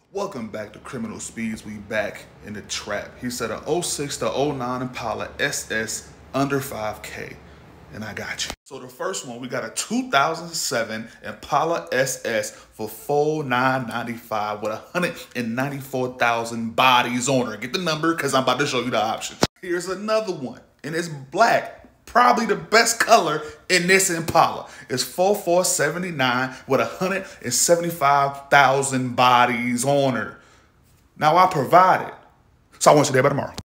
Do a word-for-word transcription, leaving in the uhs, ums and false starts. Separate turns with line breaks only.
Welcome back to Criminal Speeds. We back in the trap. He said a oh six to oh nine Impala S S under five K. And I got you. So the first one, we got a two thousand seven Impala S S for four nine ninety-five with one hundred ninety-four thousand bodies on her. Get the number because I'm about to show you the options. Here's another one, and it's black. Probably the best color in this Impala. It's four four seventy-nine with one hundred seventy-five thousand bodies on her. Now I provide it. So I want you there by tomorrow.